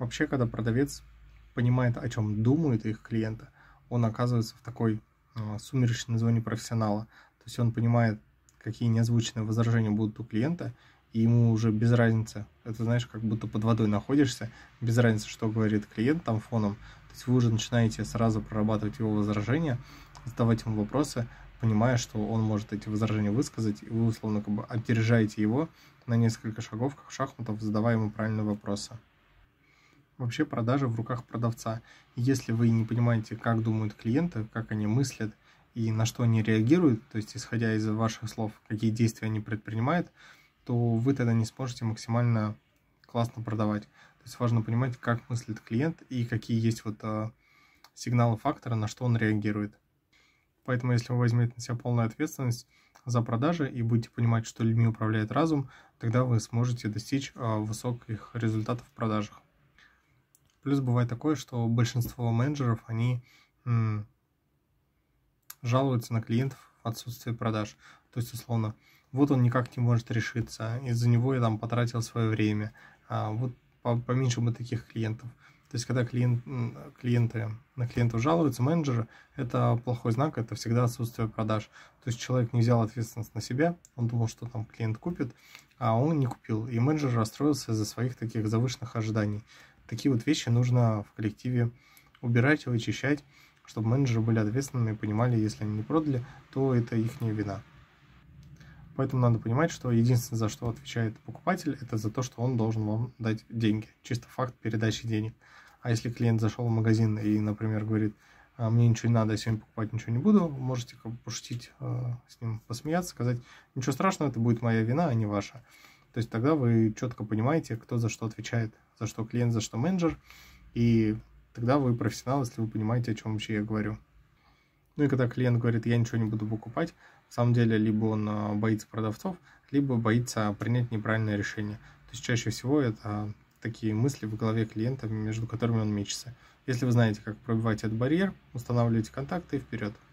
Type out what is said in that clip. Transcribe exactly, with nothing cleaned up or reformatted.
Вообще, когда продавец понимает, о чем думают их клиенты, он оказывается в такой э, сумеречной зоне профессионала. То есть он понимает, какие неозвученные возражения будут у клиента, и ему уже без разницы. Это, знаешь, как будто под водой находишься, без разницы, что говорит клиент там фоном. То есть вы уже начинаете сразу прорабатывать его возражения, задавать ему вопросы, понимая, что он может эти возражения высказать, и вы, условно, как бы опережаете его на несколько шагов, как шахматов, задавая ему правильные вопросы. Вообще продажа в руках продавца. Если вы не понимаете, как думают клиенты, как они мыслят и на что они реагируют, то есть исходя из ваших слов, какие действия они предпринимают, то вы тогда не сможете максимально классно продавать. То есть важно понимать, как мыслит клиент и какие есть вот э, сигналы фактора, на что он реагирует. Поэтому если вы возьмете на себя полную ответственность за продажи и будете понимать, что людьми управляет разум, тогда вы сможете достичь э, высоких результатов в продажах. Плюс бывает такое, что большинство менеджеров, они м, жалуются на клиентов в отсутствие продаж. То есть, условно, вот он никак не может решиться, из-за него я там потратил свое время. А вот поменьше бы таких клиентов. То есть, когда клиент, клиенты на клиентов жалуются, менеджеры, это плохой знак, это всегда отсутствие продаж. То есть, человек не взял ответственность на себя, он думал, что там клиент купит, а он не купил. И менеджер расстроился из-за своих таких завышенных ожиданий. Такие вот вещи нужно в коллективе убирать и вычищать, чтобы менеджеры были ответственными и понимали, если они не продали, то это их не вина. Поэтому надо понимать, что единственное, за что отвечает покупатель, это за то, что он должен вам дать деньги. Чисто факт передачи денег. А если клиент зашел в магазин и, например, говорит, мне ничего не надо, я сегодня покупать ничего не буду, можете как бы пошутить с ним, посмеяться, сказать, ничего страшного, это будет моя вина, а не ваша. То есть тогда вы четко понимаете, кто за что отвечает, за что клиент, за что менеджер, и тогда вы профессионал, если вы понимаете, о чем вообще я говорю. Ну и когда клиент говорит, я ничего не буду покупать, на самом деле либо он боится продавцов, либо боится принять неправильное решение. То есть чаще всего это такие мысли в голове клиента, между которыми он мечется. Если вы знаете, как пробивать этот барьер, устанавливайте контакты и вперед.